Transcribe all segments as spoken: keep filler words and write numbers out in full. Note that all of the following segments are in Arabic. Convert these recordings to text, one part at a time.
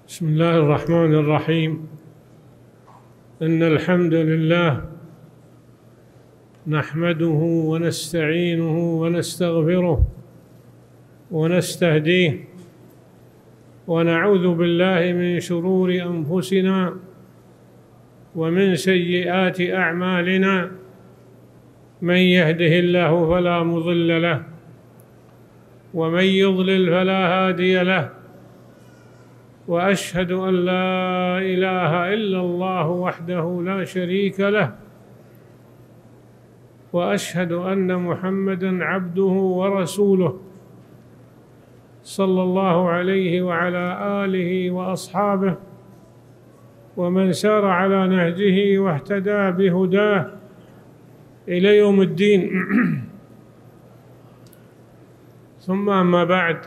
بسم الله الرحمن الرحيم. إن الحمد لله نحمده ونستعينه ونستغفره ونستهديه، ونعوذ بالله من شرور أنفسنا ومن سيئات أعمالنا. من يهده الله فلا مضل له، ومن يضلل فلا هادي له، وأشهد أن لا إله إلا الله وحده لا شريك له، وأشهد أن محمدًا عبده ورسوله صلى الله عليه وعلى آله وأصحابه ومن سار على نهجه واهتدى بهداه إلى يوم الدين. ثم أما بعد،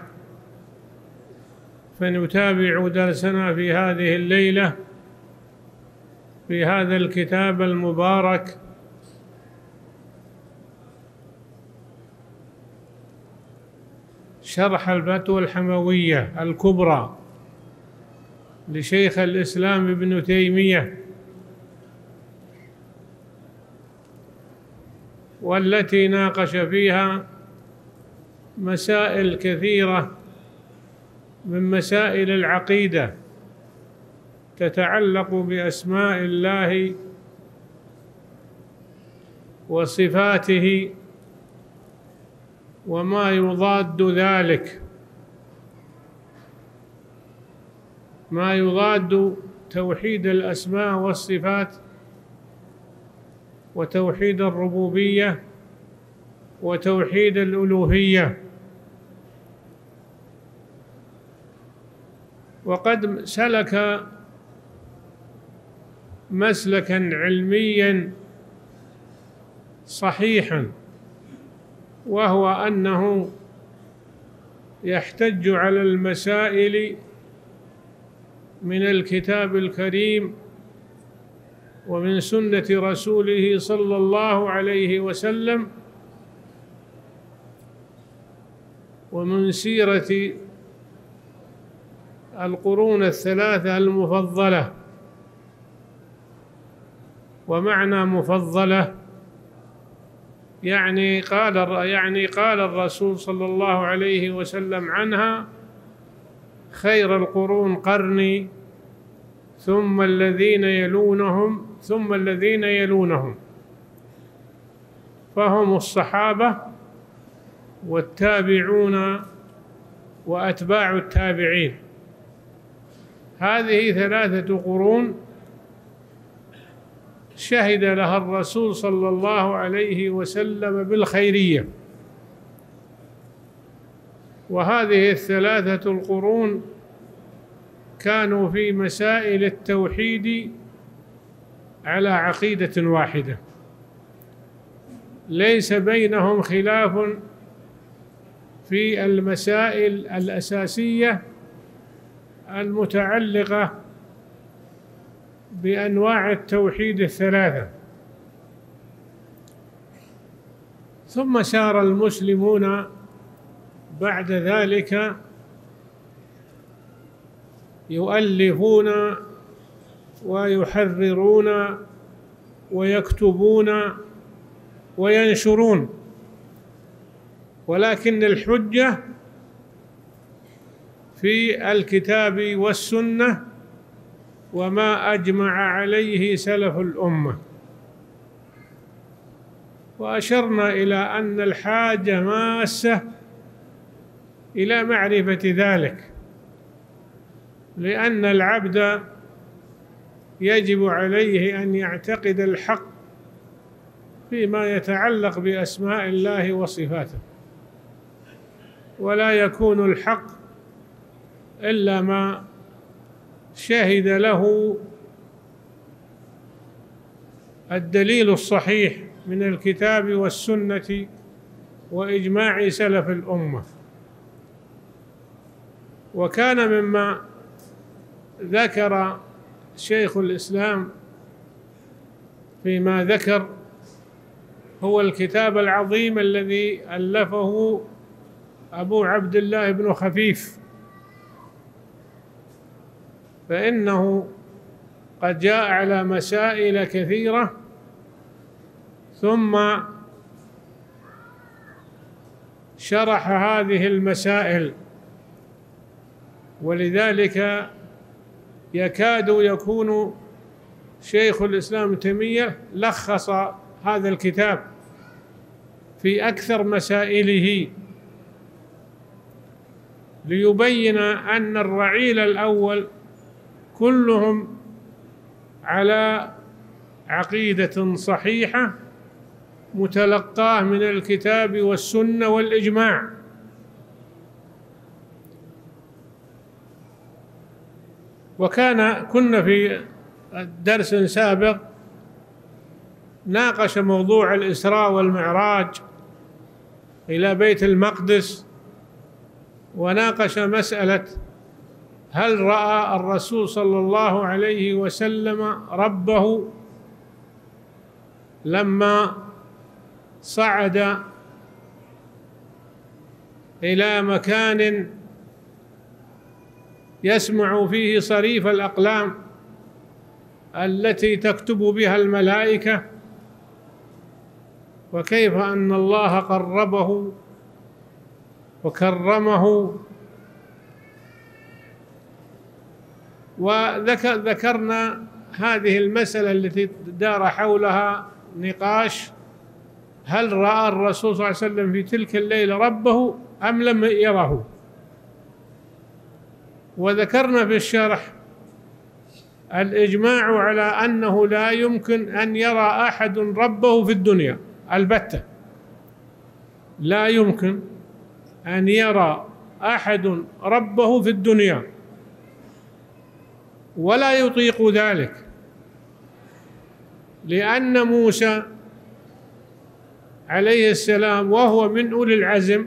فنتابع درسنا في هذه الليلة في هذا الكتاب المبارك، شرح الفتوى الحموية الكبرى لشيخ الإسلام ابن تيمية، والتي ناقش فيها مسائل كثيرة من مسائل العقيدة تتعلق بأسماء الله وصفاته وما يضاد ذلك، ما يضاد توحيد الأسماء والصفات وتوحيد الربوبية وتوحيد الألوهية. وقد سلك مسلكا علميا صحيحا، وهو أنه يحتج على المسائل من الكتاب الكريم ومن سنة رسوله صلى الله عليه وسلم ومن سيرة القرون الثلاثة المفضلة. ومعنى مفضلة يعني قال يعني قال الرسول صلى الله عليه وسلم عنها: خير القرون قرني، ثم الذين يلونهم ثم الذين يلونهم، فهم الصحابة والتابعون وأتباع التابعين. هذه ثلاثة قرون شهد لها الرسول صلى الله عليه وسلم بالخيرية، وهذه الثلاثة القرون كانوا في مسائل التوحيد على عقيدة واحدة، ليس بينهم خلاف في المسائل الأساسية المتعلقة بأنواع التوحيد الثلاثة. ثم سار المسلمون بعد ذلك يؤلفون ويحررون ويكتبون وينشرون، ولكن الحجة في الكتاب والسنة وما أجمع عليه سلف الأمة. وأشرنا إلى أن الحاجة ماسة إلى معرفة ذلك، لأن العبد يجب عليه أن يعتقد الحق فيما يتعلق بأسماء الله وصفاته، ولا يكون الحق إلا ما شهد له الدليل الصحيح من الكتاب والسنة وإجماع سلف الأمة. وكان مما ذكر شيخ الإسلام فيما ذكر هو الكتاب العظيم الذي ألفه أبو عبد الله بن خفيف فإنه قد جاء على مسائل كثيرة ثم شرح هذه المسائل، ولذلك يكاد يكون شيخ الإسلام ابن تيمية لخص هذا الكتاب في أكثر مسائله ليبين أن الرعيل الأول كلهم على عقيدة صحيحة متلقاه من الكتاب والسنة والإجماع. وكان كنا في درس سابق ناقش موضوع الإسراء والمعراج إلى بيت المقدس، وناقش مسألة هل رأى الرسول صلى الله عليه وسلم ربه لما صعد إلى مكان يسمع فيه صريف الأقلام التي تكتب بها الملائكة، وكيف أن الله قربه وكرمه. وذكرنا هذه المسألة التي دار حولها نقاش، هل رأى الرسول صلى الله عليه وسلم في تلك الليلة ربه أم لم يره؟ وذكرنا في الشرح الإجماع على أنه لا يمكن أن يرى أحد ربه في الدنيا البتة، لا يمكن أن يرى أحد ربه في الدنيا ولا يطيق ذلك، لأن موسى عليه السلام وهو من أولي العزم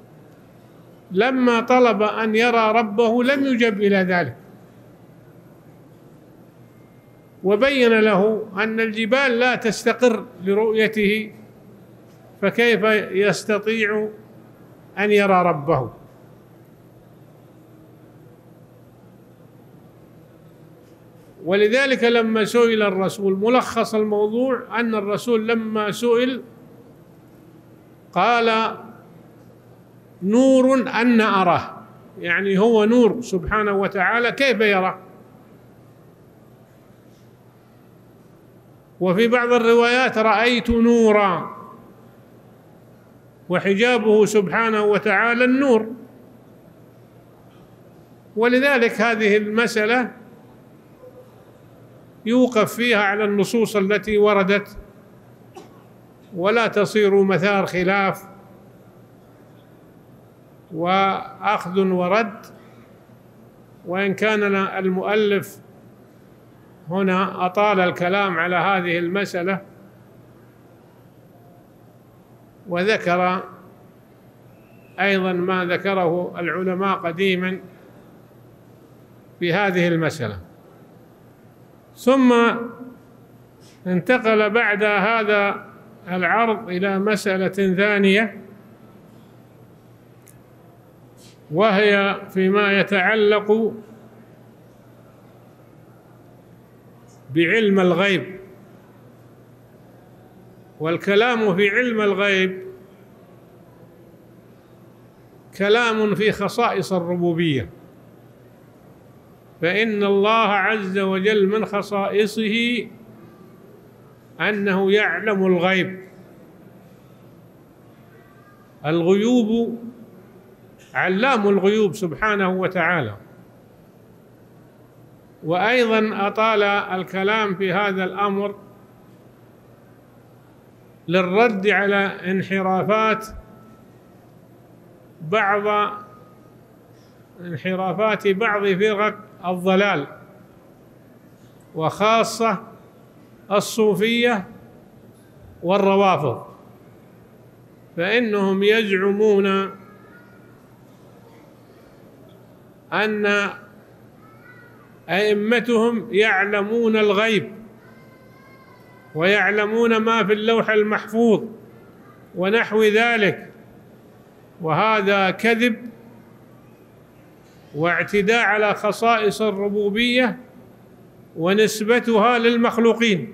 لما طلب أن يرى ربه لم يجب إلى ذلك، وبين له أن الجبال لا تستقر لرؤيته، فكيف يستطيع أن يرى ربه؟ ولذلك لما سئل الرسول، ملخص الموضوع أن الرسول لما سئل قال نور أن أراه، يعني هو نور سبحانه وتعالى، كيف يرى؟ وفي بعض الروايات رأيت نورا، وحجابه سبحانه وتعالى النور. ولذلك هذه المسألة يوقف فيها على النصوص التي وردت ولا تصير مثار خلاف وأخذ ورد، وإن كان المؤلف هنا أطال الكلام على هذه المسألة وذكر أيضا ما ذكره العلماء قديما في هذه المسألة. ثم انتقل بعد هذا العرض إلى مسألة ثانية، وهي فيما يتعلق بعلم الغيب. والكلام في علم الغيب كلام في خصائص الربوبية، فإن الله عز وجل من خصائصه أنه يعلم الغيب. الغيوب علام الغيوب سبحانه وتعالى. وأيضا أطال الكلام في هذا الأمر للرد على انحرافات بعض انحرافات بعض فرق الضلال، وخاصة الصوفية والروافض، فإنهم يزعمون أن أئمتهم يعلمون الغيب ويعلمون ما في اللوح المحفوظ ونحو ذلك، وهذا كذب واعتداء على خصائص الربوبية ونسبتها للمخلوقين.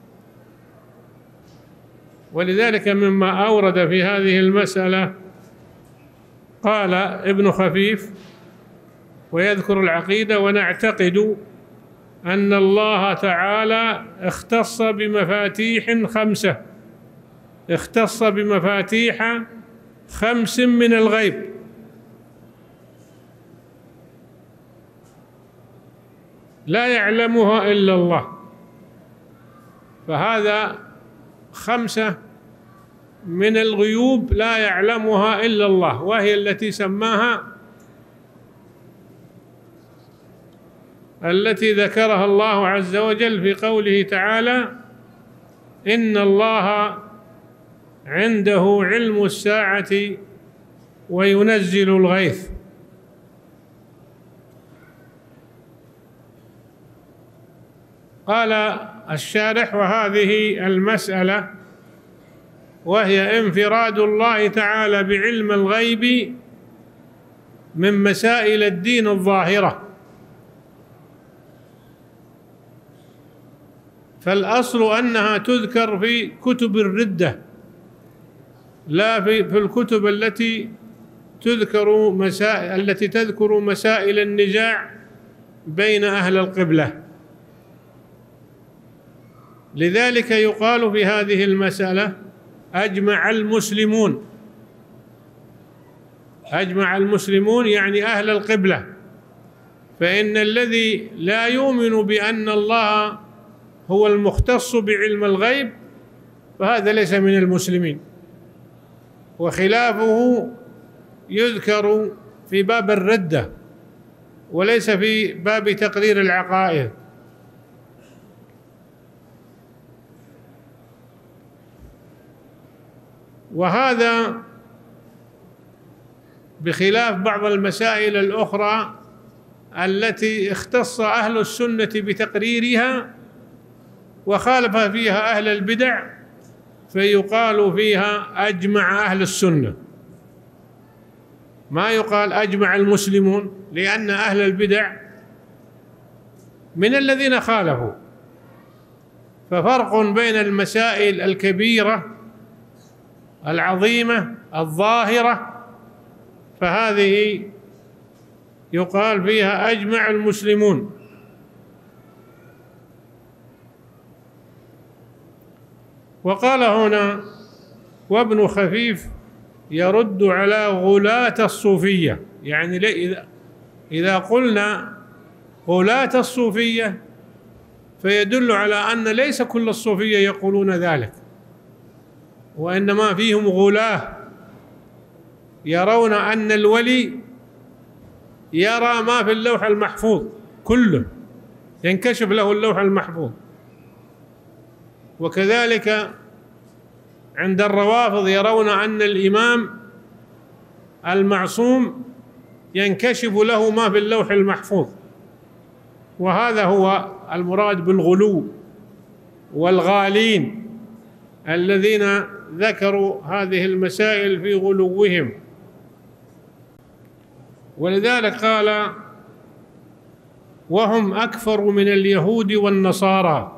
ولذلك مما أورد في هذه المسألة قال ابن خفيف ويذكر العقيدة: ونعتقد أن الله تعالى اختص بمفاتيح خمسة اختص بمفاتيح خمس من الغيب، لا يعلمها إلا الله. فهذا خمسة من الغيوب لا يعلمها إلا الله، وهي التي سماها التي ذكرها الله عز وجل في قوله تعالى: إن الله عنده علم الساعة وينزل الغيث. قال الشارح: وهذه المسألة وهي انفراد الله تعالى بعلم الغيب من مسائل الدين الظاهرة، فالأصل أنها تذكر في كتب الردة لا في في الكتب التي تذكر مسائل التي تذكر مسائل النزاع بين أهل القبلة. لذلك يقال في هذه المسألة: أجمع المسلمون. أجمع المسلمون يعني أهل القبلة، فإن الذي لا يؤمن بأن الله هو المختص بعلم الغيب فهذا ليس من المسلمين، وخلافه يذكر في باب الردة وليس في باب تقرير العقائد. وهذا بخلاف بعض المسائل الأخرى التي اختص أهل السنة بتقريرها وخالف فيها أهل البدع، فيقال فيها أجمع أهل السنة، ما يقال أجمع المسلمون، لأن أهل البدع من الذين خالفوا. ففرق بين المسائل الكبيرة العظيمة الظاهرة فهذه يقال فيها أجمع المسلمون. وقال هنا: وابن خفيف يرد على غلاة الصوفية. يعني إذا قلنا غلاة الصوفية فيدل على أن ليس كل الصوفية يقولون ذلك، وإنما فيهم غلاة يرون أن الولي يرى ما في اللوح المحفوظ كله، ينكشف له اللوح المحفوظ. وكذلك عند الروافض يرون أن الإمام المعصوم ينكشف له ما في اللوح المحفوظ. وهذا هو المراد بالغلو والغالين الذين ذكروا هذه المسائل في غلوهم. ولذلك قال: وهم أكفر من اليهود والنصارى.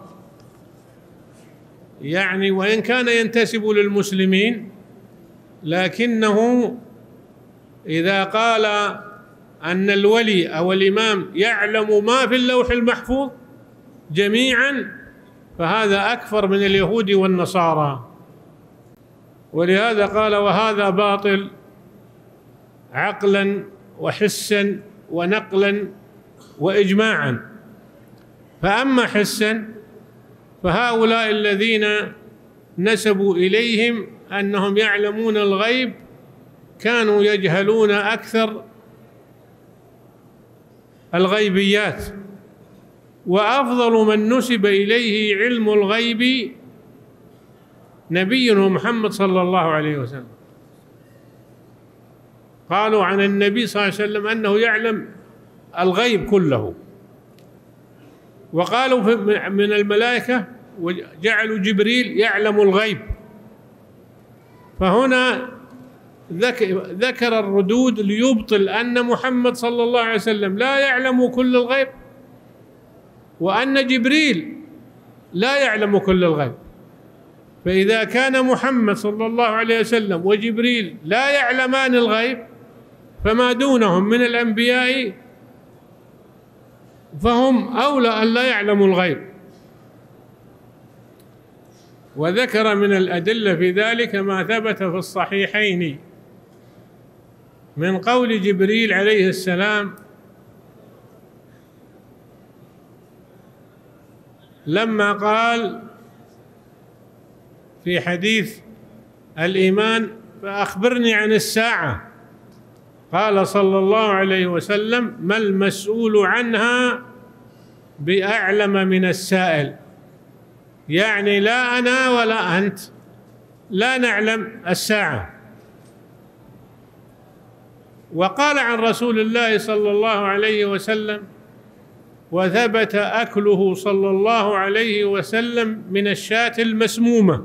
يعني وإن كان ينتسب للمسلمين لكنه إذا قال أن الولي أو الإمام يعلم ما في اللوح المحفوظ جميعا فهذا أكفر من اليهود والنصارى. ولهذا قال: وهذا باطل عقلا وحسا ونقلا وإجماعا. فأما حسا فهؤلاء الذين نسبوا إليهم أنهم يعلمون الغيب كانوا يجهلون أكثر الغيبيات، وأفضل من نسب إليه علم الغيب نبينا محمد صلى الله عليه وسلم. قالوا عن النبي صلى الله عليه وسلم أنه يعلم الغيب كله، وقالوا من الملائكة وجعلوا جبريل يعلم الغيب. فهنا ذكر الردود ليبطل أن محمد صلى الله عليه وسلم لا يعلم كل الغيب، وأن جبريل لا يعلم كل الغيب. فإذا كان محمد صلى الله عليه وسلم وجبريل لا يعلمان الغيب، فما دونهم من الأنبياء فهم أولى أن لا يعلموا الغيب. وذكر من الأدلة في ذلك ما ثبت في الصحيحين من قول جبريل عليه السلام لما قال في حديث الإيمان: فأخبرني عن الساعة. قال صلى الله عليه وسلم: ما المسؤول عنها بأعلم من السائل. يعني لا أنا ولا أنت لا نعلم الساعة. وقال عن رسول الله صلى الله عليه وسلم: وثبت أكله صلى الله عليه وسلم من الشاة المسمومة،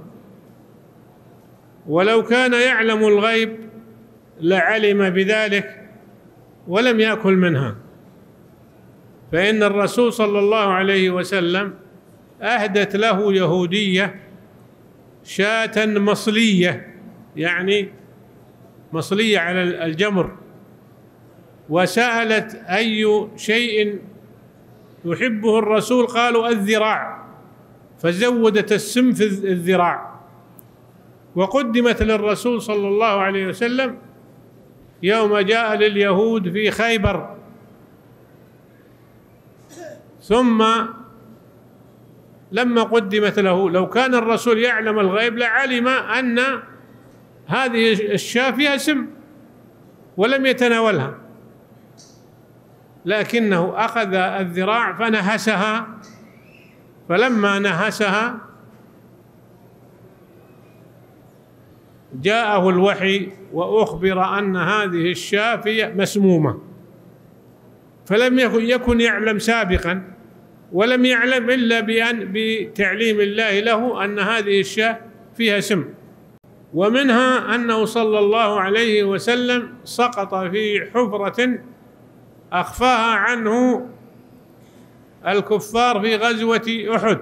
ولو كان يعلم الغيب لعلم بذلك ولم يأكل منها. فإن الرسول صلى الله عليه وسلم أهدت له يهودية شاة مصلية، يعني مصلية على الجمر، وسألت أي شيء يحبه الرسول، قالوا الذراع، فزودت السم في الذراع. وقدمت للرسول صلى الله عليه وسلم يوم جاء لليهود في خيبر. ثم لما قدمت له، لو كان الرسول يعلم الغيب لعلم أن هذه الشاة فيها سم ولم يتناولها، لكنه أخذ الذراع فنهسها، فلما نهسها جاءه الوحي وأخبر أن هذه الشاة مسمومة، فلم يكن يكن يعلم سابقا، ولم يعلم إلا بأن بتعليم الله له أن هذه الشاة فيها سم. ومنها أنه صلى الله عليه وسلم سقط في حفرة أخفاها عنه الكفار في غزوة أحد،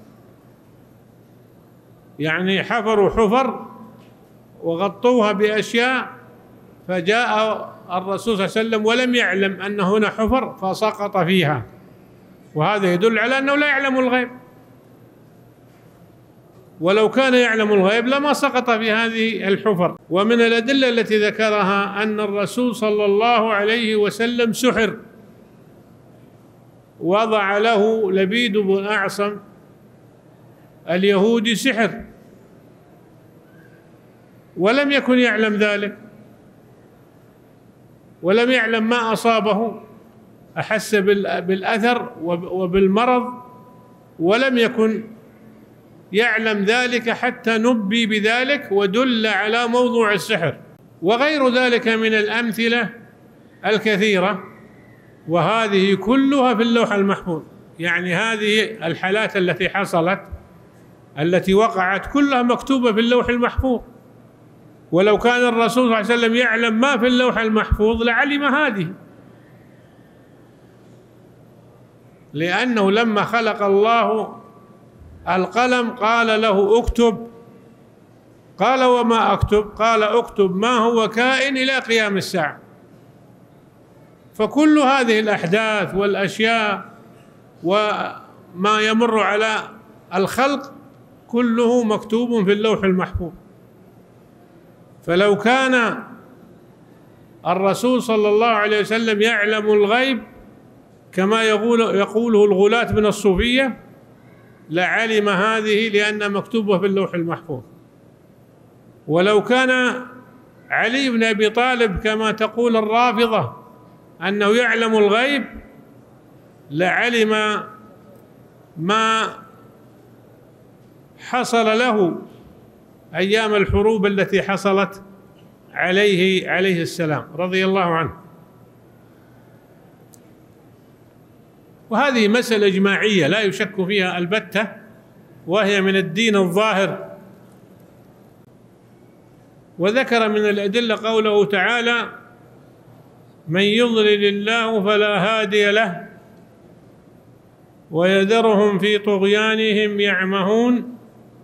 يعني حفروا حفر وغطوها بأشياء، فجاء الرسول صلى الله عليه وسلم ولم يعلم أن هنا حفر فسقط فيها، وهذا يدل على أنه لا يعلم الغيب، ولو كان يعلم الغيب لما سقط في هذه الحفر. ومن الأدلة التي ذكرها أن الرسول صلى الله عليه وسلم سحر، وضع له لبيد بن أعصم اليهودي سحر ولم يكن يعلم ذلك، ولم يعلم ما أصابه، أحس بالأثر وبالمرض ولم يكن يعلم ذلك حتى نبي بذلك ودل على موضوع السحر. وغير ذلك من الأمثلة الكثيرة، وهذه كلها في اللوح المحفوظ. يعني هذه الحالات التي حصلت التي وقعت كلها مكتوبة في اللوح المحفوظ، ولو كان الرسول صلى الله عليه وسلم يعلم ما في اللوح المحفوظ لعلم هذه، لأنه لما خلق الله القلم قال له اكتب، قال وما أكتب؟ قال اكتب ما هو كائن إلى قيام الساعة. فكل هذه الأحداث والأشياء وما يمر على الخلق كله مكتوب في اللوح المحفوظ. فلو كان الرسول صلى الله عليه وسلم يعلم الغيب كما يقول يقوله الغلاة من الصوفية لعلم هذه، لأن مكتوبة في اللوح المحفوظ. ولو كان علي بن أبي طالب كما تقول الرافضة أنه يعلم الغيب لعلم ما حصل له أيام الحروب التي حصلت عليه عليه السلام رضي الله عنه. وهذه مسألة إجماعية لا يشك فيها البتة، وهي من الدين الظاهر. وذكر من الأدلة قوله تعالى: من يضلل الله فلا هادي له ويذرهم في طغيانهم يعمهون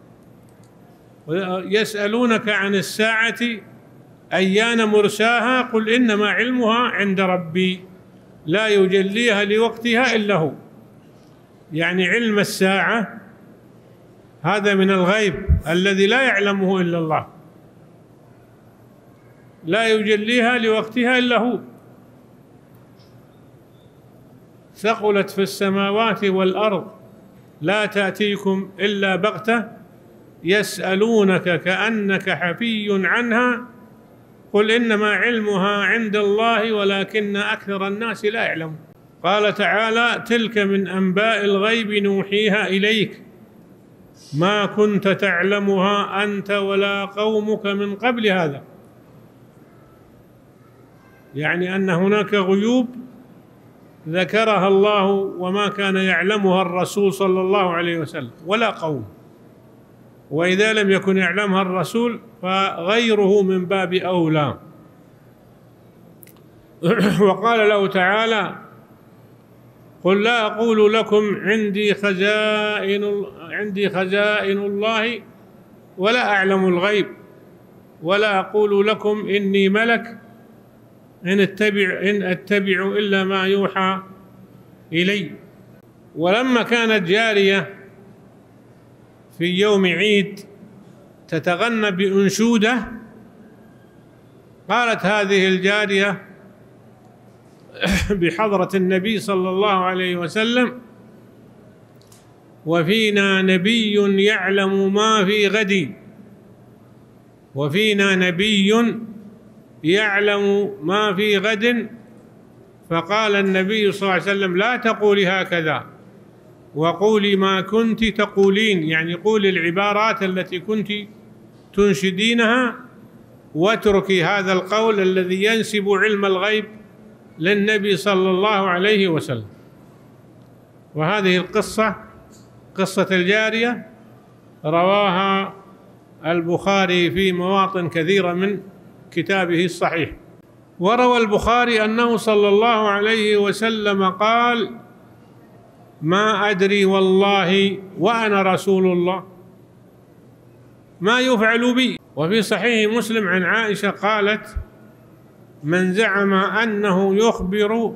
يسألونك عن الساعة أيان مرساها قل إنما علمها عند ربي لا يجليها لوقتها إلا هو. يعني علم الساعة هذا من الغيب الذي لا يعلمه إلا الله، لا يجليها لوقتها إلا هو. ثقلت في السماوات والأرض لا تأتيكم إلا بغتة يسألونك كأنك حفي عنها قل إنما علمها عند الله ولكن أكثر الناس لا يعلمون. قال تعالى: تلك من أنباء الغيب نوحيها إليك ما كنت تعلمها أنت ولا قومك من قبل هذا. يعني أن هناك غيوب ذكرها الله وما كان يعلمها الرسول صلى الله عليه وسلم ولا قوم، وإذا لم يكن يعلمها الرسول فغيره من باب أولى. وقال له تعالى: قل لا أقول لكم عندي خزائن عندي خزائن الله ولا أعلم الغيب ولا أقول لكم إني ملك إن أتبع إن أتبع إلا ما يوحى إلي. ولما كانت جارية في يوم عيد تتغنى بأنشودة، قالت هذه الجارية بحضرة النبي صلى الله عليه وسلم: وفينا نبي يعلم ما في غد وفينا نبي يعلم ما في غد. فقال النبي صلى الله عليه وسلم: لا تقولي هكذا وقولي ما كنت تقولين، يعني قولي العبارات التي كنت تنشدينها واتركي هذا القول الذي ينسب علم الغيب للنبي صلى الله عليه وسلم. وهذه القصة قصة الجارية رواها البخاري في مواطن كثيرة من كتابه الصحيح. وروى البخاري أنه صلى الله عليه وسلم قال: ما أدري والله وأنا رسول الله ما يفعل بي. وفي صحيح مسلم عن عائشة قالت: من زعم أنه يخبر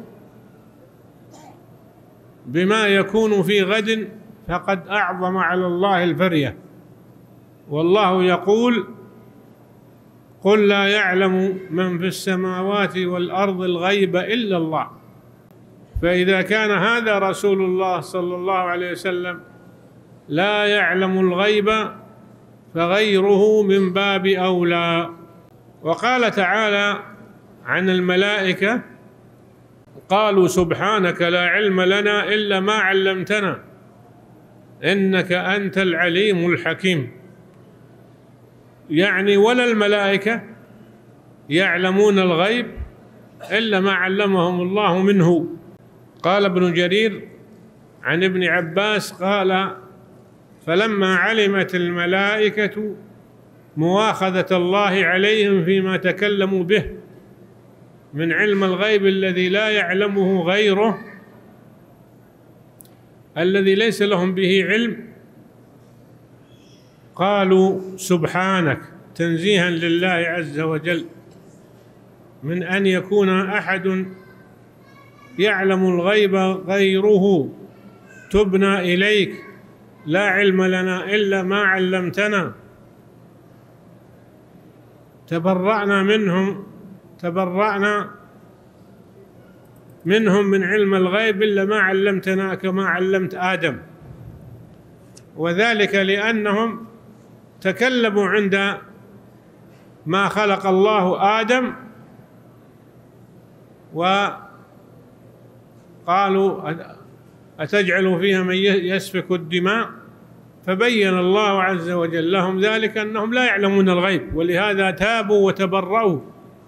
بما يكون في غد فقد أعظم على الله الفرية، والله يقول: قل لا يعلم من في السماوات والأرض الغيب إلا الله. فإذا كان هذا رسول الله صلى الله عليه وسلم لا يعلم الغيب فغيره من باب أولى. وقال تعالى عن الملائكة: قالوا سبحانك لا علم لنا إلا ما علمتنا إنك أنت العليم الحكيم. يعني ولا الملائكة يعلمون الغيب إلا ما علمهم الله منه. قال ابن جرير عن ابن عباس قال: فلما علمت الملائكة مواخذة الله عليهم فيما تكلموا به من علم الغيب الذي لا يعلمه غيره الذي ليس لهم به علم، قالوا سبحانك، تنزيها لله عز وجل من أن يكون أحد يعلم الغيب غيره. تبنا إليك لا علم لنا إلا ما علمتنا. تبرأنا منهم تبرأنا منهم من علم الغيب إلا ما علمتنا كما علمت آدم. وذلك لأنهم تكلموا عند ما خلق الله آدم وقالوا أتجعل فيها من يسفك الدماء، فبين الله عز وجل لهم ذلك أنهم لا يعلمون الغيب، ولهذا تابوا وتبرؤوا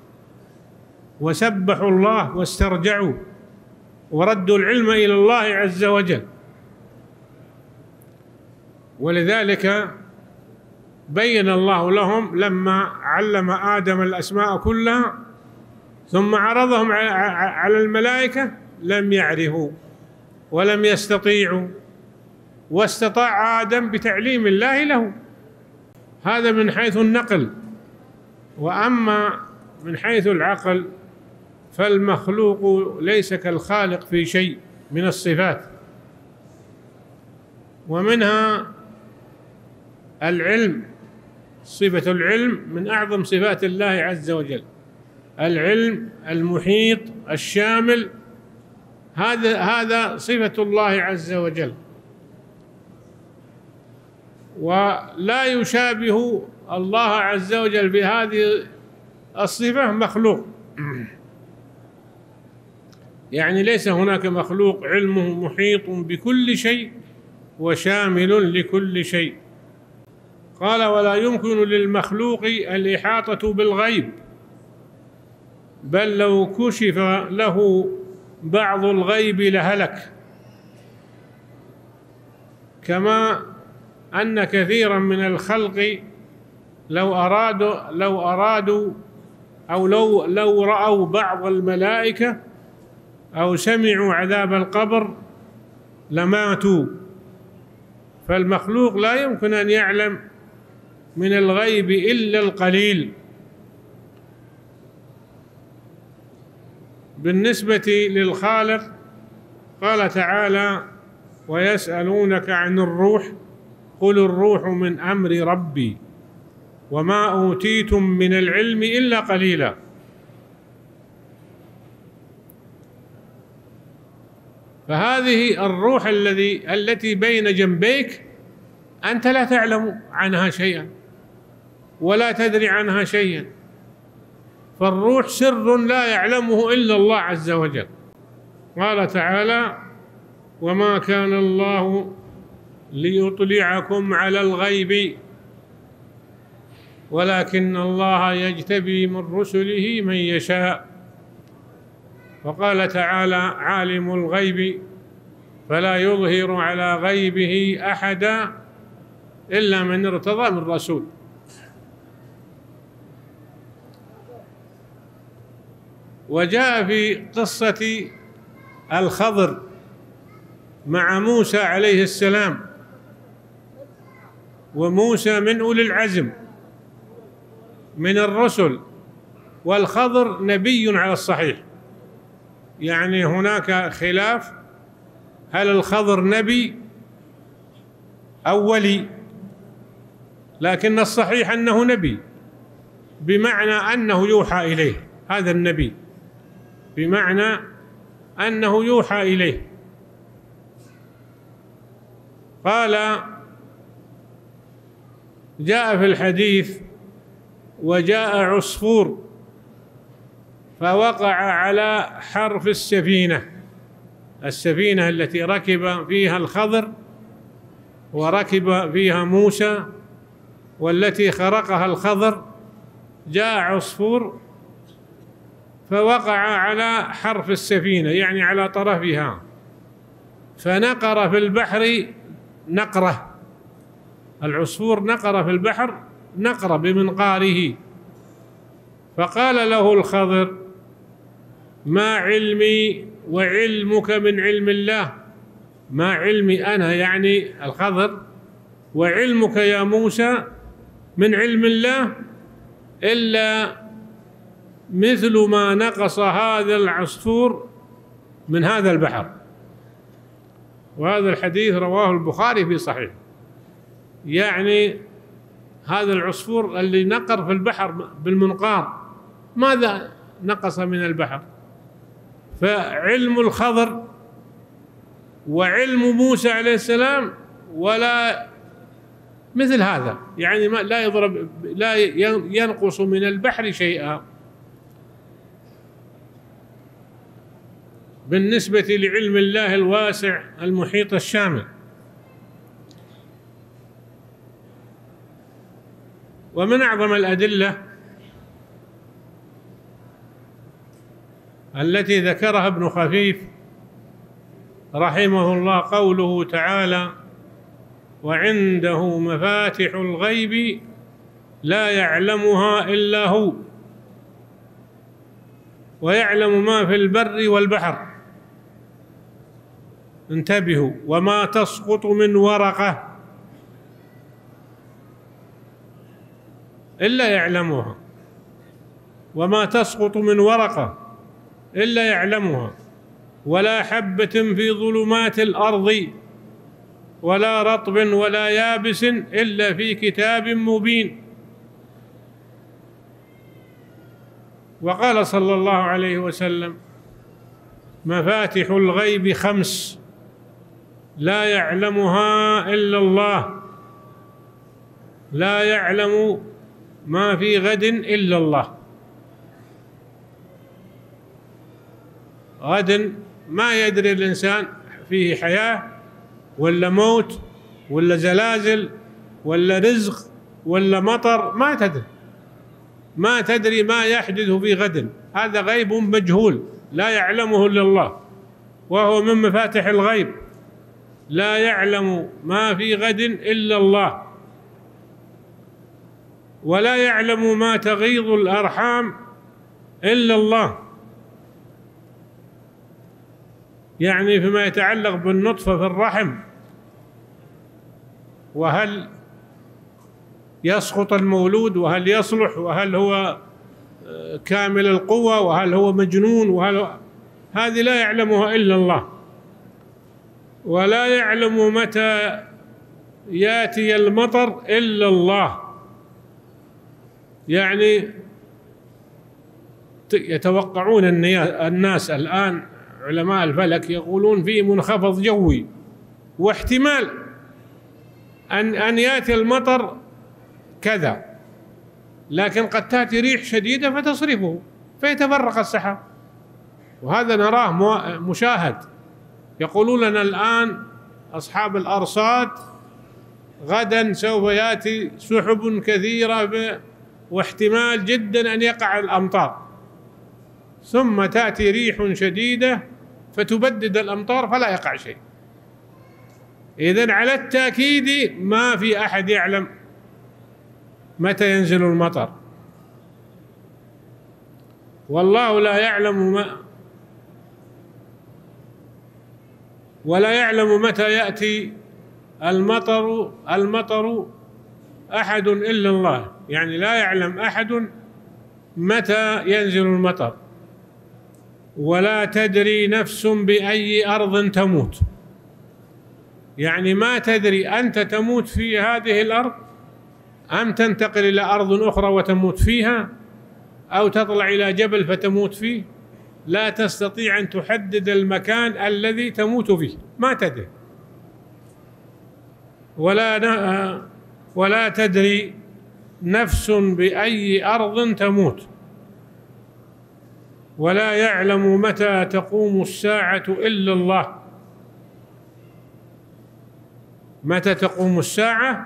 وسبحوا الله واسترجعوا وردوا العلم إلى الله عز وجل. ولذلك بين الله لهم لما علم آدم الأسماء كلها ثم عرضهم على الملائكة لم يعرفوا ولم يستطيعوا، واستطاع آدم بتعليم الله له. هذا من حيث النقل. وأما من حيث العقل فالمخلوق ليس كالخالق في شيء من الصفات، ومنها العلم. صفة العلم من أعظم صفات الله عز وجل، العلم المحيط الشامل، هذا هذا صفة الله عز وجل، ولا يشابه الله عز وجل بهذه الصفة مخلوق. يعني ليس هناك مخلوق علمه محيط بكل شيء وشامل لكل شيء. قال: ولا يمكن للمخلوق الإحاطة بالغيب، بل لو كشف له بعض الغيب لهلك، كما أن كثيرا من الخلق لو أرادوا لو أرادوا أو لو لو رأوا بعض الملائكة أو سمعوا عذاب القبر لماتوا. فالمخلوق لا يمكن أن يعلم من الغيب إلا القليل. بالنسبة للخالق قال تعالى: ويسألونك عن الروح قل الروح من أمر ربي وما أوتيتم من العلم إلا قليلا. فهذه الروح الذي التي بين جنبيك أنت لا تعلم عنها شيئا ولا تدري عنها شيئا، فالروح سر لا يعلمه إلا الله عز وجل. قال تعالى: وما كان الله ليطلعكم على الغيب ولكن الله يجتبي من رسله من يشاء. وقال تعالى: عالم الغيب فلا يظهر على غيبه أحدا إلا من ارتضى من رسول. وجاء في قصة الخضر مع موسى عليه السلام، وموسى من أولي العزم من الرسل، والخضر نبي على الصحيح. يعني هناك خلاف هل الخضر نبي أو ولي، لكن الصحيح أنه نبي، بمعنى أنه يوحى إليه. هذا النبي بمعنى أنه يوحى إليه. قال: جاء في الحديث: وجاء عصفور فوقع على حرف السفينة، السفينة التي ركب فيها الخضر وركب فيها موسى والتي خرقها الخضر. جاء عصفور فوقع على حرف السفينة، يعني على طرفها، فنقر في البحر نقرة. العصفور نقر في البحر نقر بمنقاره. فقال له الخضر: ما علمي وعلمك من علم الله، ما علمي أنا يعني الخضر وعلمك يا موسى من علم الله إلا مثل ما نقص هذا العصفور من هذا البحر. وهذا الحديث رواه البخاري في صحيح. يعني هذا العصفور اللي نقر في البحر بالمنقار ماذا نقص من البحر؟ فعلم الخضر وعلم موسى عليه السلام ولا مثل هذا، يعني ما لا يضرب لا ينقص من البحر شيئا. بالنسبة لعلم الله الواسع المحيط الشامل. ومن أعظم الأدلة التي ذكرها ابن خفيف رحمه الله قوله تعالى: وعنده مفاتح الغيب لا يعلمها إلا هو، ويعلم ما في البر والبحر. انتبهوا: وما تسقط من ورقة إلا يعلمها، وما تسقط من ورقة إلا يعلمها، ولا حبة في ظلمات الأرض ولا رطب ولا يابس إلا في كتاب مبين. وقال صلى الله عليه وسلم: مفاتح الغيب خمس لا يعلمها إلا الله، لا يعلم ما في غد إلا الله. غد ما يدري الإنسان فيه حياة ولا موت ولا زلازل ولا رزق ولا مطر، ما تدري، ما تدري ما يحدث في غد. هذا غيب مجهول لا يعلمه إلا الله، وهو من مفاتح الغيب. لا يعلم ما في غد إلا الله، ولا يعلم ما تغيض الأرحام إلا الله. يعني فيما يتعلق بالنطفة في الرحم، وهل يسقط المولود، وهل يصلح، وهل هو كامل القوة، وهل هو مجنون، وهل هو... هذه لا يعلمها إلا الله. ولا يعلم متى يأتي المطر إلا الله. يعني يتوقعون الناس الآن، علماء الفلك يقولون في منخفض جوي واحتمال أن أن يأتي المطر كذا، لكن قد تأتي ريح شديدة فتصرفه فيتفرق السحاب، وهذا نراه مشاهد. يقولون لنا الآن أصحاب الأرصاد: غدا سوف يأتي سحب كثيرة واحتمال جدا أن يقع الأمطار، ثم تأتي ريح شديدة فتبدد الأمطار فلا يقع شيء. إذن على التأكيد ما في أحد يعلم متى ينزل المطر، والله لا يعلم ما ولا يعلم متى يأتي المطر المطر أحد إلا الله. يعني لا يعلم أحد متى ينزل المطر. ولا تدري نفس بأي أرض تموت، يعني ما تدري أنت تموت في هذه الأرض أم تنتقل إلى أرض أخرى وتموت فيها، أو تطلع إلى جبل فتموت فيه. لا تستطيع أن تحدد المكان الذي تموت فيه، ما تدري. ولا ولا تدري نفس بأي أرض تموت. ولا يعلم متى تقوم الساعة إلا الله. متى تقوم الساعة؟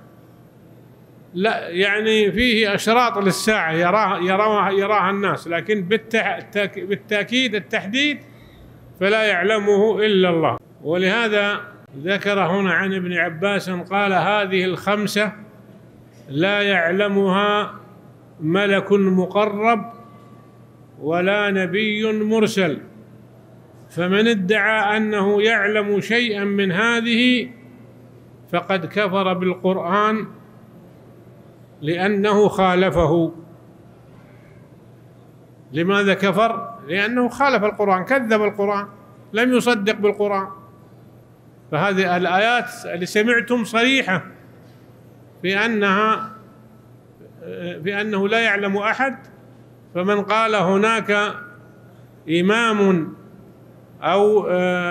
لا، يعني فيه أشراط للساعة يراها يراها يراها الناس، لكن بالتأكيد التحديد فلا يعلمه إلا الله. ولهذا ذكر هنا عن ابن عباس قال: هذه الخمسة لا يعلمها ملك مقرب ولا نبي مرسل، فمن ادعى أنه يعلم شيئا من هذه فقد كفر بالقرآن لأنه خالفه. لماذا كفر؟ لأنه خالف القرآن، كذب القرآن، لم يصدق بالقرآن. فهذه الآيات اللي سمعتم صريحة في أنها في أنه لا يعلم أحد، فمن قال هناك إمام أو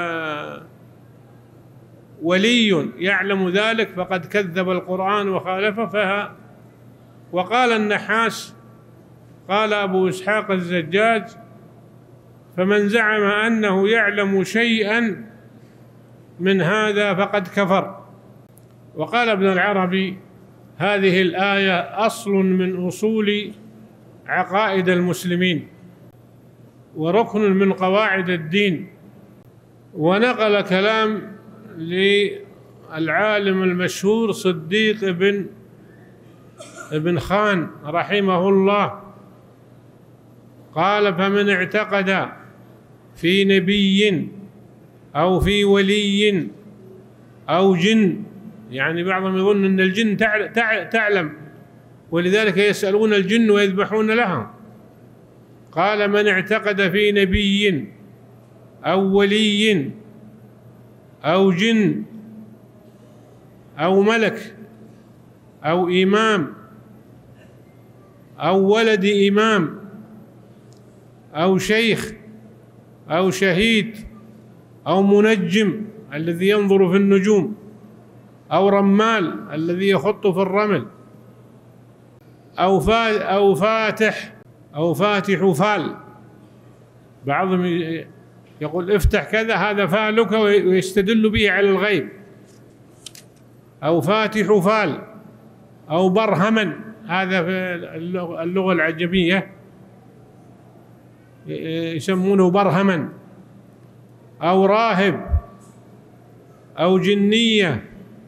ولي يعلم ذلك فقد كذب القرآن وخالفه. فها وقال النحاس، قال أبو إسحاق الزجاج: فمن زعم أنه يعلم شيئا من هذا فقد كفر. وقال ابن العربي: هذه الآية أصل من أصول عقائد المسلمين وركن من قواعد الدين. ونقل كلام للعالم المشهور صديق بن بن خان رحمه الله قال: فمن اعتقد في نبي أو في ولي أو جن، يعني بعضهم يظن أن الجن تعلم ولذلك يسألون الجن ويذبحون لها. قال: من اعتقد في نبي أو ولي أو جن أو ملك أو إمام أو ولد إمام أو شيخ أو شهيد أو منجم الذي ينظر في النجوم أو رمال الذي يخط في الرمل أو أو فاتح أو فاتح فال، بعضهم يقول افتح كذا هذا فالك ويستدل به على الغيب، أو فاتح فال أو برهما، هذا في اللغة العجمية يسمونه برهما، أو راهب أو جنية.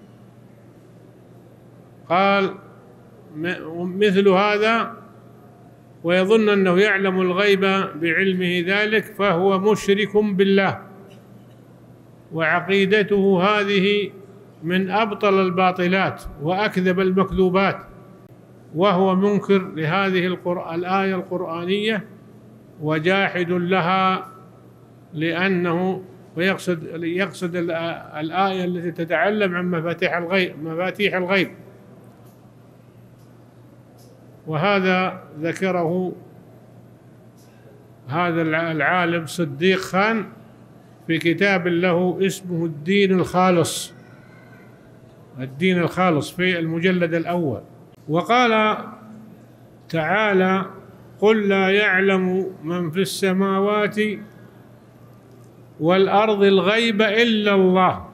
قال: مثل هذا ويظن أنه يعلم الغيب بعلمه ذلك فهو مشرك بالله، وعقيدته هذه من أبطل الباطلات وأكذب المكذوبات، وهو منكر لهذه الآية القرآنية وجاحد لها، لأنه ويقصد يقصد الآية التي تتعلم عن مفاتيح الغيب مفاتيح الغيب وهذا ذكره هذا العالم صديق خان في كتاب له اسمه الدين الخالص الدين الخالص في المجلد الأول. وقال تعالى: قل لا يعلم من في السماوات والأرض الغيب إلا الله.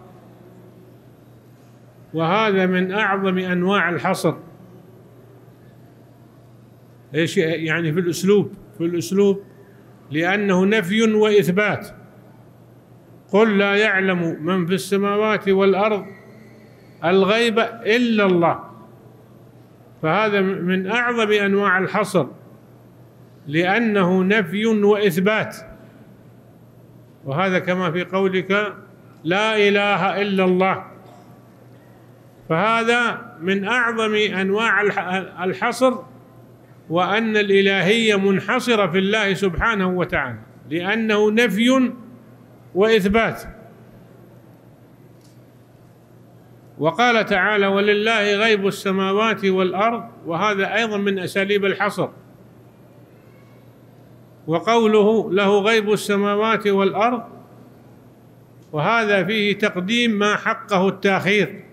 وهذا من أعظم أنواع الحصر. إيش يعني؟ في الأسلوب في الأسلوب لأنه نفي وإثبات. قل لا يعلم من في السماوات والأرض الغيب إلا الله، فهذا من أعظم أنواع الحصر لأنه نفي وإثبات. وهذا كما في قولك لا إله إلا الله، فهذا من أعظم أنواع الحصر، وأن الإلهية منحصرة في الله سبحانه وتعالى لأنه نفي وإثبات. وقال تعالى: ولله غيب السماوات والأرض، وهذا أيضا من أساليب الحصر. وقوله له غيب السماوات والأرض، وهذا فيه تقديم ما حقه التأخير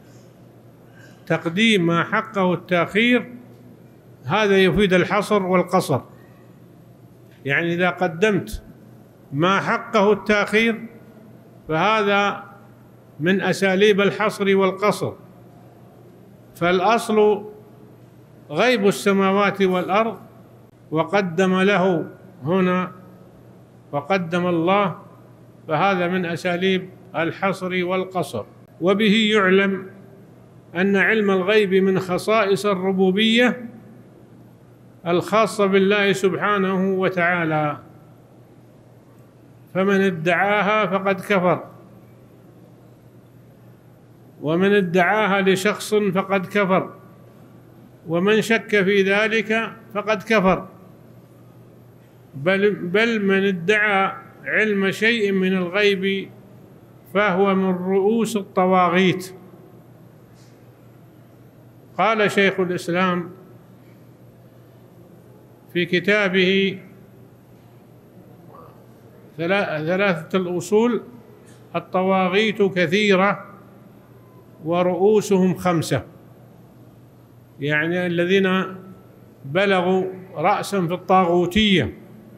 تقديم ما حقه التأخير هذا يفيد الحصر والقصر. يعني إذا قدمت ما حقه التأخير فهذا من أساليب الحصر والقصر. فالأصل غيب السماوات والأرض، وقدم له هنا وقدم الله، فهذا من أساليب الحصر والقصر. وبه يعلم أن علم الغيب من خصائص الربوبية الخاصة بالله سبحانه وتعالى، فمن ادعاها فقد كفر، ومن ادعاها لشخص فقد كفر، ومن شك في ذلك فقد كفر. بل, بل من ادعى علم شيء من الغيب فهو من رؤوس الطواغيت. قال شيخ الإسلام في كتابه ثلاثة الأصول: الطواغيت كثيرة ورؤوسهم خمسة، يعني الذين بلغوا رأسا في الطاغوتية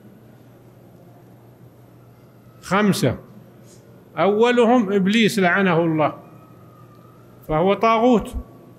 خمسة. أولهم إبليس لعنه الله، فهو طاغوت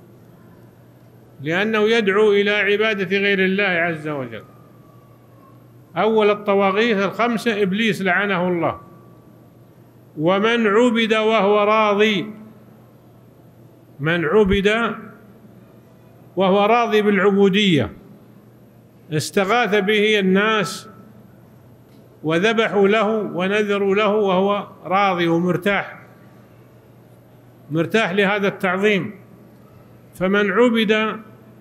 لأنه يدعو إلى عبادة غير الله عز وجل. أول الطواغيت الخمسة إبليس لعنه الله. ومن عبد وهو راضي من عبد وهو راضي بالعبودية، استغاث به الناس وذبحوا له ونذروا له وهو راضي ومرتاح، مرتاح لهذا التعظيم. فمن عبد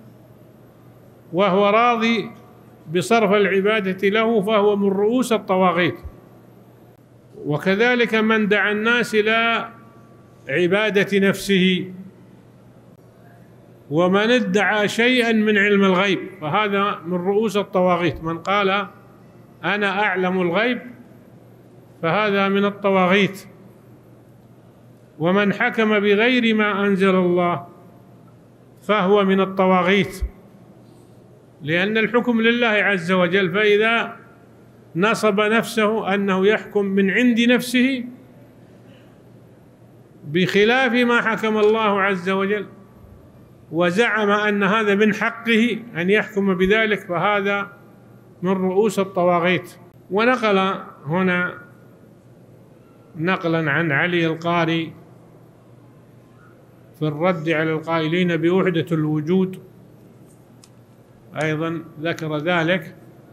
وهو راضي بصرف العبادة له فهو من رؤوس الطواغيت. وكذلك من دعا الناس إلى عبادة نفسه، ومن ادعى شيئا من علم الغيب فهذا من رؤوس الطواغيت. من قال أنا أعلم الغيب فهذا من الطواغيت. ومن حكم بغير ما أنزل الله فهو من الطواغيت، لأن الحكم لله عز وجل، فإذا نصب نفسه أنه يحكم من عند نفسه بخلاف ما حكم الله عز وجل وزعم أن هذا من حقه أن يحكم بذلك فهذا من رؤوس الطواغيت. ونقل هنا نقلا عن علي القاري في الرد على القائلين بوحدة الوجود أيضا ذكر ذلك،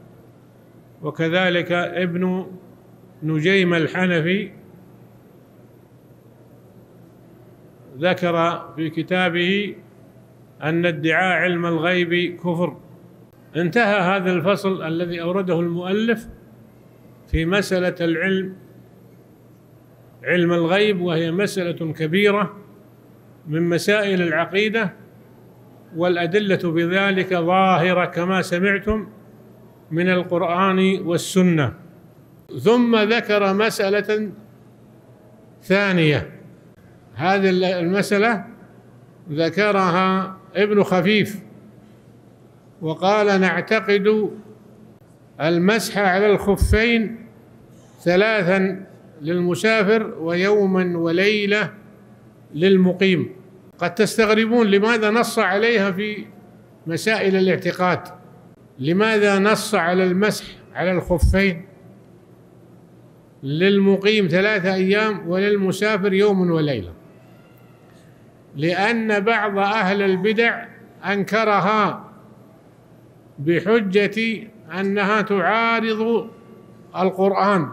وكذلك ابن نجيم الحنفي ذكر في كتابه أن ادعاء علم الغيب كفر. انتهى هذا الفصل الذي أورده المؤلف في مسألة العلم، علم الغيب، وهي مسألة كبيرة من مسائل العقيدة، والأدلة بذلك ظاهرة كما سمعتم من القرآن والسنة. ثم ذكر مسألة ثانية، هذه المسألة ذكرها ابن خفيف وقال نعتقد المسح على الخفين ثلاثا للمسافر ويوما وليلة للمقيم. قد تستغربون لماذا نص عليها في مسائل الاعتقاد، لماذا نص على المسح على الخفين للمقيم ثلاثة أيام وللمسافر يوم وليلة؟ لأن بعض أهل البدع أنكرها بحجة أنها تعارض القرآن،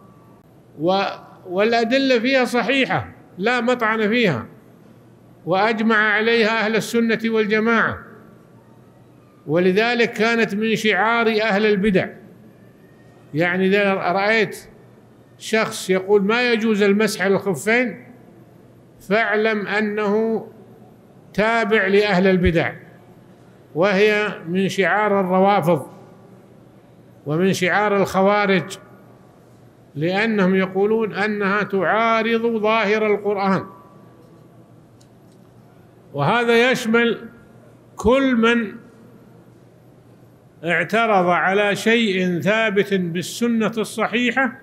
والأدلة فيها صحيحة لا مطعن فيها، وأجمع عليها أهل السنة والجماعة، ولذلك كانت من شعار أهل البدع. يعني إذا رأيت شخص يقول ما يجوز المسح على الخفين فاعلم أنه تابع لأهل البدع، وهي من شعار الروافض ومن شعار الخوارج، لأنهم يقولون أنها تعارض ظاهر القرآن. وهذا يشمل كل من اعترض على شيء ثابت بالسنة الصحيحة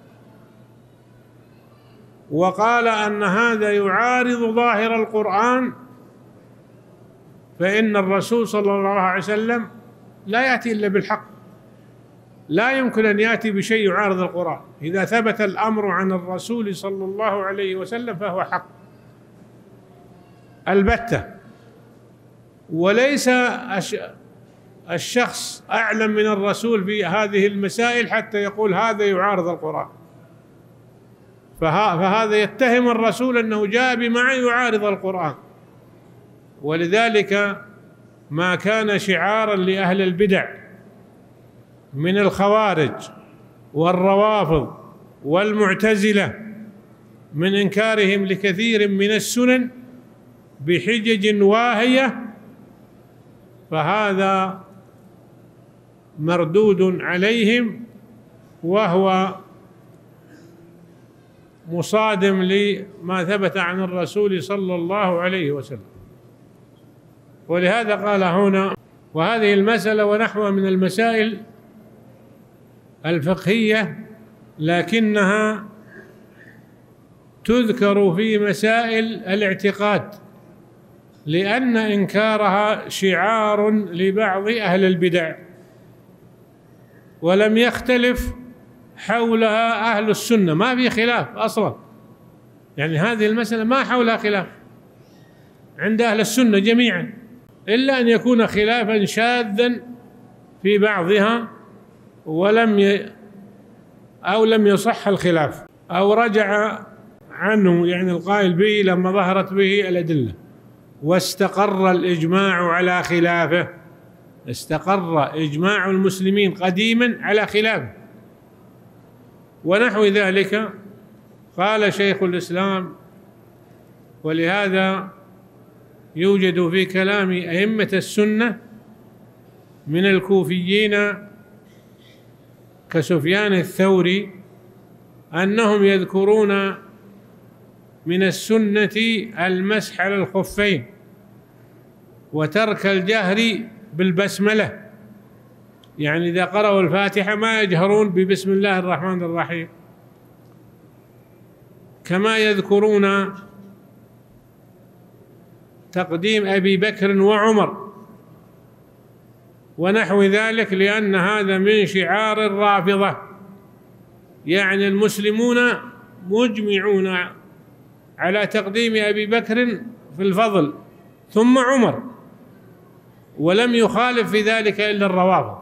وقال أن هذا يعارض ظاهر القرآن، فإن الرسول صلى الله عليه وسلم لا يأتي إلا بالحق، لا يمكن أن يأتي بشيء يعارض القرآن. إذا ثبت الأمر عن الرسول صلى الله عليه وسلم فهو حق البتة، وليس الشخص أعلم من الرسول في هذه المسائل حتى يقول هذا يعارض القرآن، فهذا يتهم الرسول أنه جاء بما يعارض القرآن. ولذلك ما كان شعارا لأهل البدع من الخوارج والروافض والمعتزلة من إنكارهم لكثير من السنن بحجج واهية، فهذا مردود عليهم وهو مصادم لما ثبت عن الرسول صلى الله عليه وسلم. ولهذا قال هنا وهذه المسألة ونحوها من المسائل الفقهية لكنها تذكر في مسائل الاعتقاد، لأن إنكارها شعار لبعض أهل البدع، ولم يختلف حولها أهل السنة، ما في خلاف أصلا. يعني هذه المسألة ما حولها خلاف عند أهل السنة جميعا، إلا أن يكون خلافا شاذا في بعضها ولم ي... أو لم يصح الخلاف أو رجع عنه يعني القائل به لما ظهرت به الأدلة واستقر الإجماع على خلافه. استقر إجماع المسلمين قديما على خلافه. ونحو ذلك قال شيخ الإسلام، ولهذا يوجد في كلام أئمة السنة من الكوفيين كسفيان الثوري أنهم يذكرون من السنة المسح على الخفين وترك الجهر بالبسملة، يعني إذا قرأوا الفاتحة ما يجهرون ببسم الله الرحمن الرحيم، كما يذكرون تقديم أبي بكر وعمر ونحو ذلك، لأن هذا من شعار الرافضة، يعني المسلمون مجمعون على تقديم أبي بكر في الفضل ثم عمر، ولم يخالف في ذلك إلا الروافض.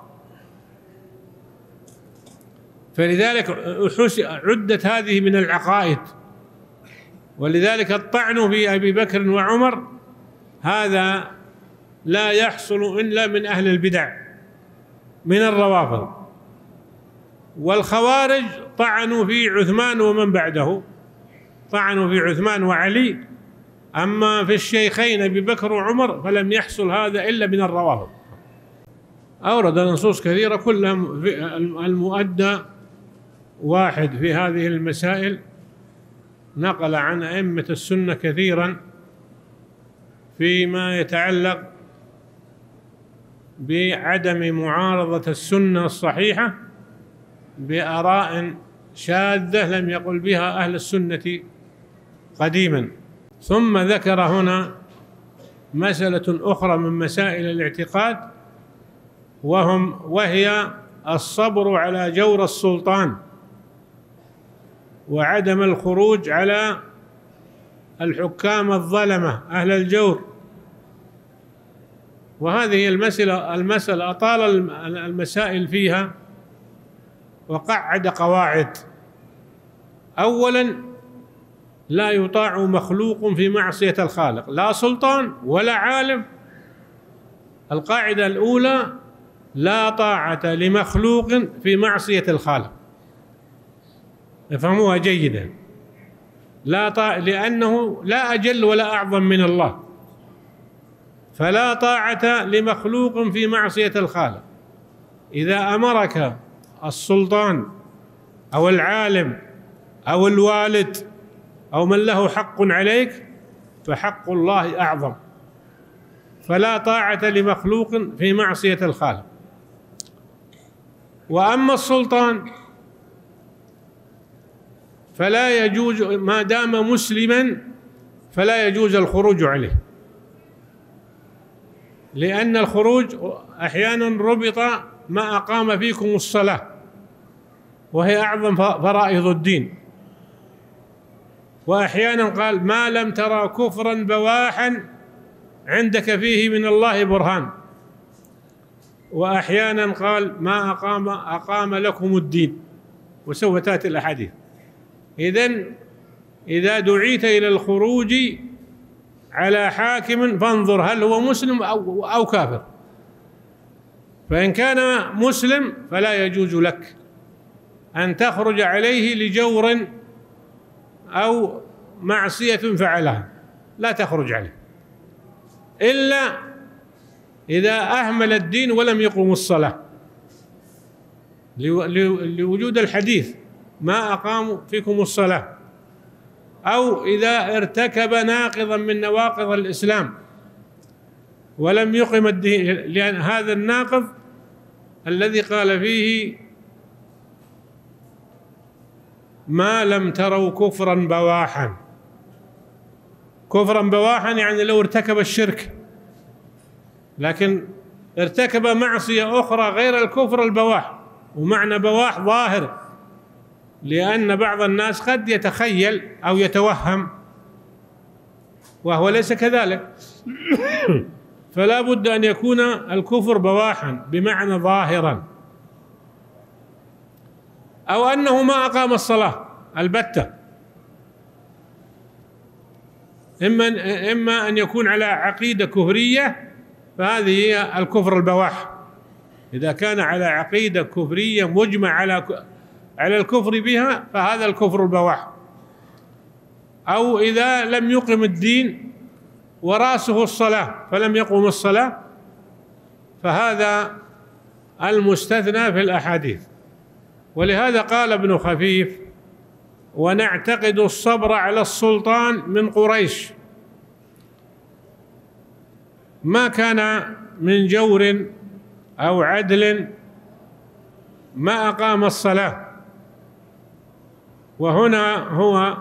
فلذلك عدت هذه من العقائد، ولذلك الطعن في أبي بكر وعمر هذا لا يحصل إلا من أهل البدع من الروافض. والخوارج طعنوا في عثمان ومن بعده، طعنوا في عثمان وعلي، أما في الشيخين أبي بكر وعمر فلم يحصل هذا إلا من الروافض. أورد نصوص كثيرة كلها المؤدى واحد في هذه المسائل، نقل عن أئمة السنة كثيرا فيما يتعلق بعدم معارضة السنة الصحيحة بآراء شاذة لم يقل بها أهل السنة قديما. ثم ذكر هنا مسألة أخرى من مسائل الاعتقاد، وهم وهي الصبر على جور السلطان وعدم الخروج على الحكام الظلمة أهل الجور. وهذه المسألة المسألة أطال المسائل فيها وقعد قواعد. أولا، لا يطاع مخلوق في معصية الخالق، لا سلطان ولا عالم. القاعدة الأولى: لا طاعة لمخلوق في معصية الخالق. افهموها جيدا، لا طاعة، لأنه لا أجل ولا أعظم من الله، فلا طاعة لمخلوق في معصية الخالق. إذا أمرك السلطان أو العالم أو الوالد أو من له حق عليك فحق الله أعظم، فلا طاعة لمخلوق في معصية الخالق. وأما السلطان فلا يجوز ما دام مسلما، فلا يجوز الخروج عليه، لأن الخروج أحيانا ربط ما أقام فيكم الصلاة وهي أعظم فرائض الدين، وأحيانا قال ما لم ترى كفرا بواحا عندك فيه من الله برهان، وأحيانا قال ما أقام أقام لكم الدين، وسوف تأتي الأحاديث. إذن إذا دعيت إلى الخروج على حاكم فانظر هل هو مسلم أو, أو كافر، فإن كان مسلم فلا يجوز لك أن تخرج عليه لجور أو معصية فعلها، لا تخرج عليه إلا إذا أهمل الدين ولم يقم الصلاة، لوجود الحديث ما أقاموا فيكم الصلاة، أو إذا ارتكب ناقضا من نواقض الإسلام ولم يقم الدين، لأن هذا الناقض الذي قال فيه ما لم تروا كفرا بواحا. كفرا بواحا يعني لو ارتكب الشرك، لكن ارتكب معصية أخرى غير الكفر البواح، ومعنى بواح ظاهر، لأن بعض الناس قد يتخيل أو يتوهم وهو ليس كذلك فلا بد أن يكون الكفر بواحا بمعنى ظاهرا، أو أنه ما أقام الصلاة البتة، إما إما أن يكون على عقيدة كفرية، فهذه هي الكفر البواح. إذا كان على عقيدة كفرية مجمع على على الكفر بها فهذا الكفر البواح. أو إذا لم يقم الدين ورأسه الصلاة فلم يقم الصلاة، فهذا المستثنى في الأحاديث. ولهذا قال ابن خفيف: ونعتقد الصبر على السلطان من قريش ما كان من جور أو عدل ما أقام الصلاة. وهنا هو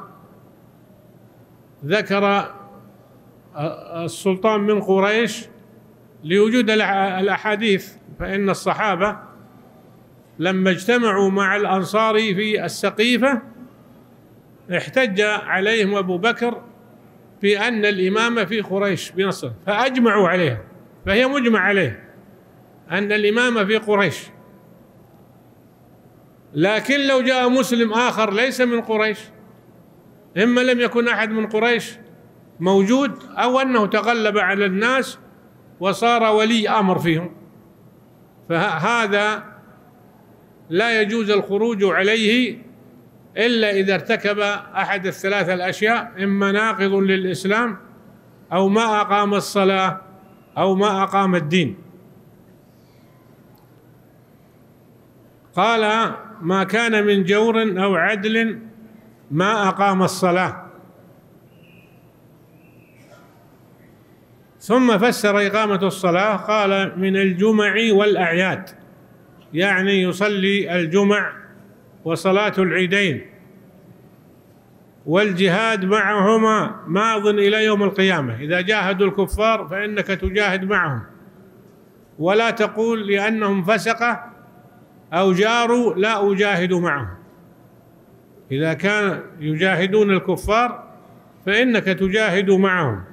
ذكر السلطان من قريش لوجود الأحاديث، فإن الصحابة لما اجتمعوا مع الأنصار في السقيفة احتج عليهم أبو بكر بأن الإمامة في قريش بنصر، فأجمعوا عليها، فهي مجمع عليه أن الإمامة في قريش. لكن لو جاء مسلم آخر ليس من قريش، إما لم يكن أحد من قريش موجود، أو أنه تغلب على الناس وصار ولي أمر فيهم، فهذا لا يجوز الخروج عليه إلا إذا ارتكب أحد الثلاثة الأشياء: إما ناقض للإسلام، أو ما أقام الصلاة، أو ما أقام الدين. قال: ما كان من جور أو عدل ما أقام الصلاة. ثم فسر إقامة الصلاة قال: من الجمع والأعياد، يعني يصلي الجمع وصلاة العيدين، والجهاد معهما ماض إلى يوم القيامة. إذا جاهدوا الكفار فإنك تجاهد معهم، ولا تقول لأنهم فسقة أو جاروا لا أجاهد معهم. إذا كان يجاهدون الكفار فإنك تجاهد معهم.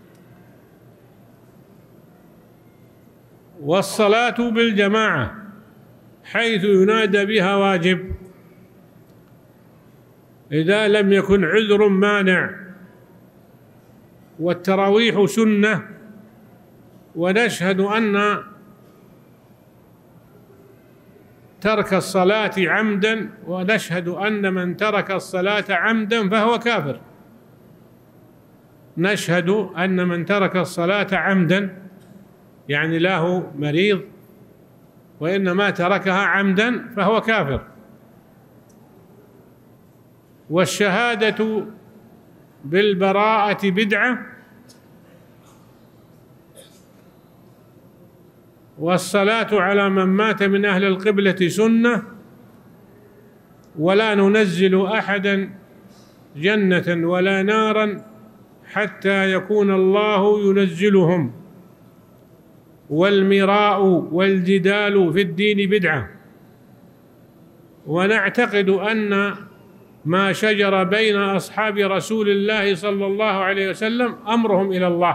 والصلاة بالجماعة حيث ينادى بها واجب إذا لم يكن عذر مانع. والتراويح سنة، ونشهد أن ترك الصلاة عمدا ونشهد أن من ترك الصلاة عمدا فهو كافر. نشهد أن من ترك الصلاة عمدا يعني له مريض وإنما تركها عمدا فهو كافر. والشهادة بالبراءة بدعة، والصلاة على من مات من أهل القبلة سنة، ولا ننزل أحدا جنة ولا نارا حتى يكون الله ينزلهم. والمراء والجدال في الدين بدعة. ونعتقد أن ما شجر بين أصحاب رسول الله صلى الله عليه وسلم أمرهم إلى الله،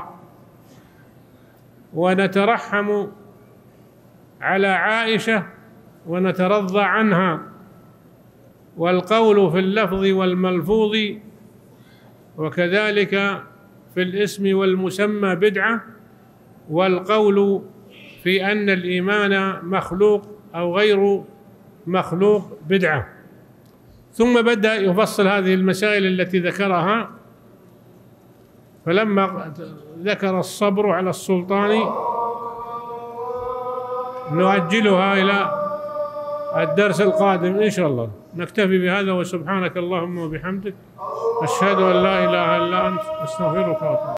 ونترحم على عائشة ونترضى عنها. والقول في اللفظ والملفوظ وكذلك في الاسم والمسمى بدعة. والقول في أن الإيمان مخلوق أو غير مخلوق بدعة. ثم بدأ يفصل هذه المسائل التي ذكرها، فلما ذكر الصبر على السلطان نؤجلها إلى الدرس القادم إن شاء الله. نكتفي بهذا، وسبحانك اللهم وبحمدك أشهد أن لا إله إلا أنت أستغفرك وأتوب إليك.